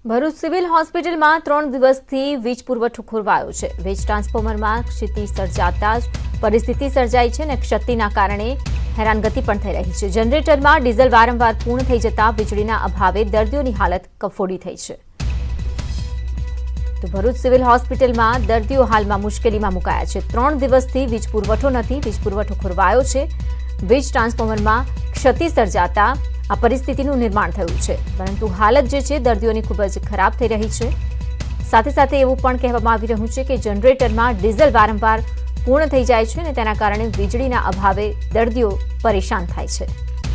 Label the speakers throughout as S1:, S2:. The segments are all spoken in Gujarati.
S1: ભરૂચ સિવિલ હોસ્પિટલમાં 3 દિવસથી વીજ પુરવઠો ખોરવાયો છે। વીજ ટ્રાન્સફોર્મરમાં ક્ષતિ સર્જાતા જ પરિસ્થિતિ સર્જાઈ છે અને ક્ષતિના કારણે હેરાનગતિ પણ થઈ રહી છે। જનરેટરમાં ડીઝલ વારંવાર પૂર્ણ થઈ જતા વીજળીના અભાવે દર્દીઓની હાલત કફોડી થઈ છે। તો ભરૂચ સિવિલ હોસ્પિટલમાં દર્દીઓ હાલમાં મુશ્કેલીમાં મુકાયા છે। 3 દિવસથી વીજ પુરવઠો નથી, વીજ પુરવઠો ખોરવાયો છે। વીજ ટ્રાન્સફોર્મરમાં ક્ષતિ સર્જાતા આ પરિસ્થિતિનું નિર્માણ થયું છે, પરંતુ હાલત જે છે દર્દીઓની ખૂબ જ ખરાબ થઈ રહી છે। સાથે સાથે એવું પણ કહેવામાં આવી રહ્યું છે કે જનરેટરમાં ડીઝલ વારંવાર પૂર્ણ થઈ જાય છે અને તેના કારણે વીજળીના અભાવે દર્દીઓ પરેશાન થાય છે।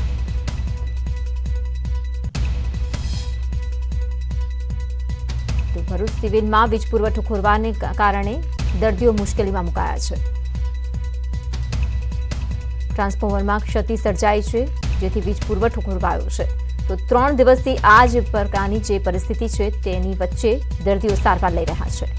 S1: તો ભરૂચ સિવિલમાં વીજ પુરવઠો ખોરવાને કારણે દર્દીઓ મુશ્કેલીમાં મુકાયા છે। ટ્રાન્સફોર્મરમાં ક્ષતિ સર્જાઈ છે, જેથી વીજ પુરવઠો ખોરવાયો છે। તો 3 દિવસથી આ જ પ્રકારની જે પરિસ્થિતિ છે તેની વચ્ચે દર્દીઓ સારવાર લઈ રહ્યા છે।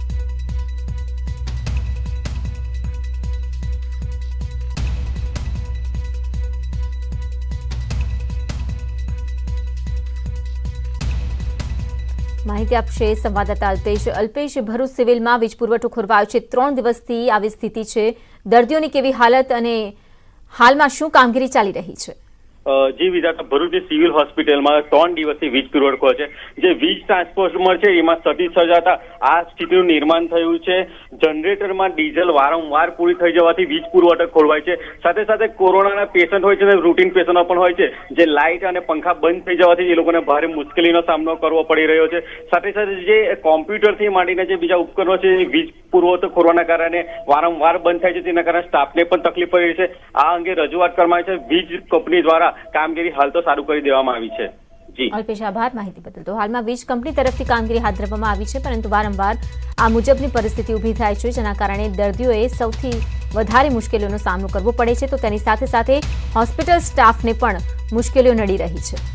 S1: માહિતી આપશે સંવાદદાતા અલ્પેશ। ભરૂચ સિવિલમાં વીજ પુરવઠો ખોરવાયો છે, 3 દિવસથી આવી સ્થિતિ છે। દર્દીઓની કેવી હાલત અને હાલમાં શું કામગીરી ચાલી રહી છે?
S2: જી વિધાતા, ભરૂચ સિવિલ હોસ્પિટલમાં 3 દિવસથી વીજ પુરવઠો છે। જે વીજ ટ્રાન્સફોર્મર છે એમાં ક્ષતિ સર્જાતા આ સ્થિતિનું નિર્માણ થયું છે। જનરેટરમાં ડીઝલ વારંવાર પૂરી થઈ જવાથી વીજ પુરવઠો ખોરવાય છે। સાથે સાથે કોરોનાના પેશન્ટ હોય છે અને રૂટીન પેશન્ટો પણ હોય છે, જે લાઇટ અને પંખા બંધ થઈ જવાથી એ લોકોને ભારે મુશ્કેલીનો સામનો કરવો પડી રહ્યો છે। સાથે સાથે જે કોમ્પ્યુટરથી માંડીને જે બીજા ઉપકરણો છે એ વીજ પુરવઠો ખોરવાના કારણે વારંવાર બંધ થાય છે, તેના કારણે સ્ટાફને પણ તકલીફ પડી રહી છે। આ અંગે રજૂઆત કરવામાં આવી છે। વીજ કંપની દ્વારા કામગીરી હાલ તો સારું કરી દેવામાં આવી છે। જી
S1: અલ્પેશ, આભાર માહિતી બદલ। તો હાલમાં વીજ કંપની તરફથી કામગીરી હાથ ધરવામાં આવી છે, પરંતુ વારંવાર આ મુજબની પરિસ્થિતિ ઊભી થાય છે, જેના કારણે દર્દીઓએ સૌથી વધારે મુશ્કેલીઓનો સામનો કરવો પડે છે। તો તેની સાથે સાથે હોસ્પિટલ સ્ટાફને પણ મુશ્કેલીઓ નડી રહી છે।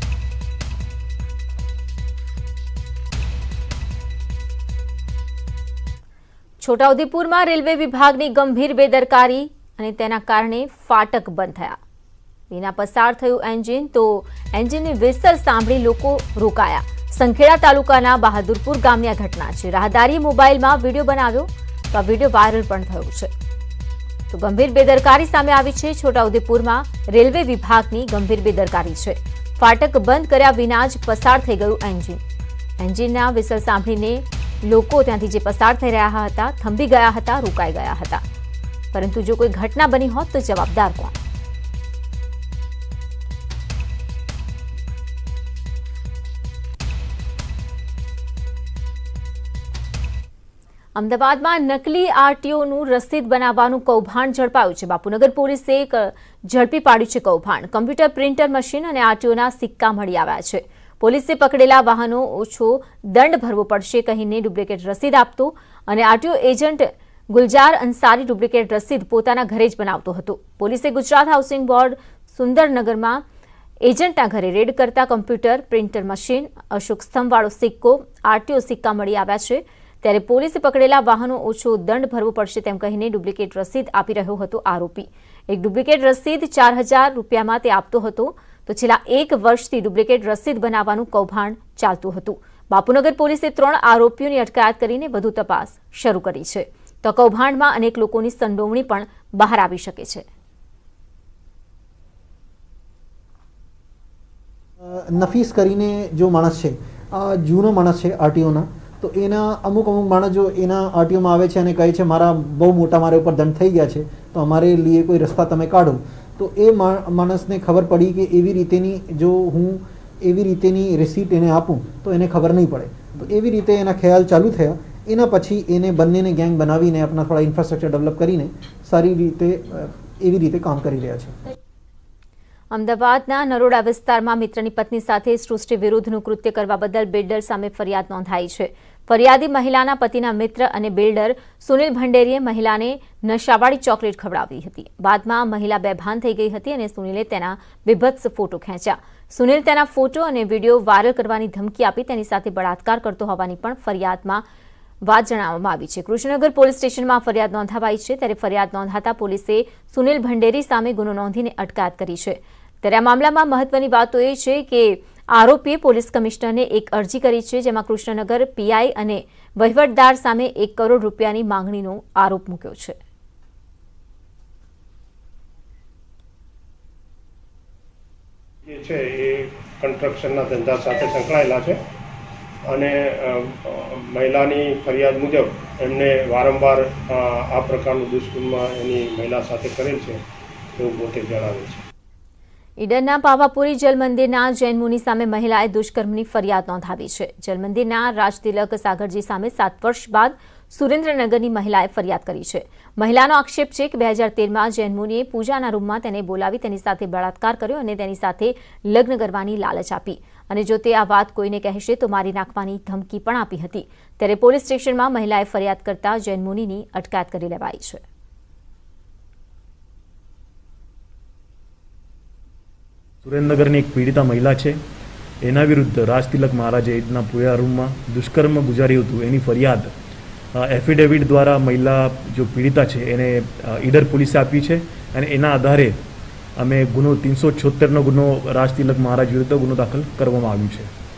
S1: છોટાઉદેપુરમાં રેલવે વિભાગની ગંભીર બેદરકારી અને તેના કારણે ફાટક બંધ થયા। વિના પસાર થયું એન્જિન, તો એન્જિનની વિસલ સાંભળી લોકો રોકાયા। સંખેડા તાલુકાના બહાદુરપુર ગામની આ ઘટના છે। રાહદારીએ મોબાઈલમાં વિડીયો બનાવ્યો, તો આ વિડીયો વાયરલ પણ થયો છે। તો ગંભીર બેદરકારી સામે આવી છે। છોટાઉદેપુરમાં રેલવે વિભાગની ગંભીર બેદરકારી છે। ફાટક બંધ કર્યા વિના જ પસાર થઈ ગયું એન્જિન। એન્જિનના વિસલ સાંભળીને લોકો ત્યાંથી જે પસાર થઈ રહ્યા હતા થંભી ગયા હતા, રોકાઈ ગયા હતા। પરંતુ જો કોઈ ઘટના બની હોત તો જવાબદાર કોણ? અમદાવાદમાં નકલી આરટીઓનું રસીદ બનાવવાનું કૌભાંડ ઝડપાયું છે। બાપુનગર પોલીસે ઝડપી પાડ્યું છે કૌભાંડ। કમ્પ્યુટર પ્રિન્ટર મશીન અને આરટીઓના સિક્કા મળી આવ્યા છે। પોલીસે પકડેલા વાહનો ઓછો દંડ ભરવો પડશે કહીને ડુપ્લિકેટ રસીદ આપતો અને RTO agent Gulzar Ansari duplicate રસીદ પોતાના ઘરે જ બનાવતો હતો। પોલીસે ગુજરાત હાઉસિંગ બોર્ડ સુંદરનગરમાં એજન્ટના ઘરે રેડ કરતા કમ્પ્યુટર પ્રિન્ટર મશીન, અશોક સ્તંભવાળો સિક્કો, આરટીઓ સિક્કા મળી આવ્યા છે। ત્યારે પોલીસે પકડેલા વાહનો ઓછો દંડ ભરવો પડશે તેમ કહીને ડુપ્લિકેટ રસીદ આપી રહ્યો હતો આરોપી। એક ડુપ્લિકેટ રસીદ 4000 રૂપિયામાં તે આપતો હતો। તો છેલ્લા 1 વર્ષથી ડુપ્લિકેટ રસીદ બનાવવાનું કૌભાંડ ચાલતું હતું। બાપુનગર પોલીસે 3 આરોપીઓની અટકાયત કરીને વધુ તપાસ શરૂ કરી છે। તો કૌભાંડમાં અનેક લોકોની સંડોવણી પણ બહાર આવી શકે છે।
S3: નફીસ કરીને જો માણસ છે, જૂનો માણસ છે આરટીઓના, તો એના અમુક માણસ જો એના આરટીઓમાં આવે છે અને કહે છે મારા બહુ મોટા મારા ઉપર દંડ થઈ ગયા છે, તો અમારે લીએ કોઈ રસ્તા તમે કાઢો, તો એ માણસને ખબર પડી કે એવી રીતેની જો હું એવી રીતેની રિસીટ એને આપું તો એને ખબર નહીં પડે। તો એવી રીતે એના ખ્યાલ ચાલુ થયા। એના પછી એને બંનેને ગેંગ બનાવીને આપણા થોડા ઇન્ફ્રાસ્ટ્રક્ચર ડેવલપ કરીને સારી રીતે એવી રીતે કામ કરી રહ્યા છે।
S1: અમદાવાદના નરોડા વિસ્તારમાં મિત્રની પત્ની સાથે સૃષ્ટિ વિરુદ્ધનું કૃત્ય કરવા બદલ બિલ્ડર સામે ફરિયાદ નોંધાઈ છે। ફરિયાદી મહિલાના પતિના મિત્ર અને બિલ્ડર સુનિલ ભંડેરીએ મહિલાને નશાવાળી ચોકલેટ ખવડાવી હતી। બાદમાં મહિલા બેભાન થઈ ગઈ હતી અને સુનિલે તેના બીભત્સ ફોટો ખેંચ્યા। સુનિલ તેના ફોટો અને વિડીયો વાયરલ કરવાની ધમકી આપી તેની સાથે બળાત્કાર કરતો હોવાની પણ ફરિયાદમાં વાત જણાવવામાં આવી છે। કૃષ્ણનગર પોલીસ સ્ટેશનમાં ફરિયાદ નોંધાવાઈ છે। ત્યારે ફરિયાદ નોંધાતા પોલીસે સુનિલ ભંડેરી સામે ગુનો નોંધીને અટકાયત કરી છે। ત્યારે આ મામલામાં મહત્વની વાત એ છે કે આરોપીએ પોલીસ કમિશનરને એક અરજી કરી છે, જેમાં કૃષ્ણનગર પીઆઈ અને વહીવટદાર સામે 1 કરોડ રૂપિયાની માંગણીનો આરોપ મૂક્યો છે.
S4: જે છે એ કન્સ્ટ્રક્શનના ધંધા સાથે સંકળાયેલા છે અને મહિલાની ફરિયાદ મુજબ એમને વારંવાર આ પ્રકારનું દુષ્કર્મ એની મહિલા સાથે કરેલ છે એવું પોતે જણાવે છે.
S1: ઈડરના પાવાપુરી જલમંદિરના જૈન મુનિ સામે મહિલાએ દુષ્કર્મની ફરિયાદ નોંધાવી છે. જલમંદિરના રાજતિલક સાગરજી સામે 7 વર્ષ બાદ સુરેન્દ્રનગરની મહિલાએ ફરિયાદ કરી છે. મહિલાનો આક્ષેપ છે કે 2013માં જૈન મુનિએ પૂજાના રૂમમાં તેને બોલાવી તેની સાથે બળાત્કાર કર્યો અને તેની સાથે લગ્ન કરવાની લાલચ આપી અને જો તે આ વાત કોઈને કહેશે તો મારી નાખવાની ધમકી પણ આપી હતી. ત્યારે પોલીસ સ્ટેશનમાં મહિલાએ ફરિયાદ કરતા જૈન મુનિની અટકાયત કરી લેવાઈ છે.
S5: સુરેન્દ્રનગરની એક પીડિતા મહિલા છે, એના વિરુદ્ધ રાજતિલક મહારાજે ઈદના પૂજા રૂમમાં દુષ્કર્મ ગુજાર્યું હતું એની ફરિયાદ એફિડેવિટ દ્વારા મહિલા જો પીડિતા છે એને ઈડર પોલીસે આપી છે અને એના આધારે અમે ગુનો 376નો ગુનો રાજતિલક મહારાજ વિરુદ્ધ ગુનો દાખલ કરવામાં આવ્યો છે.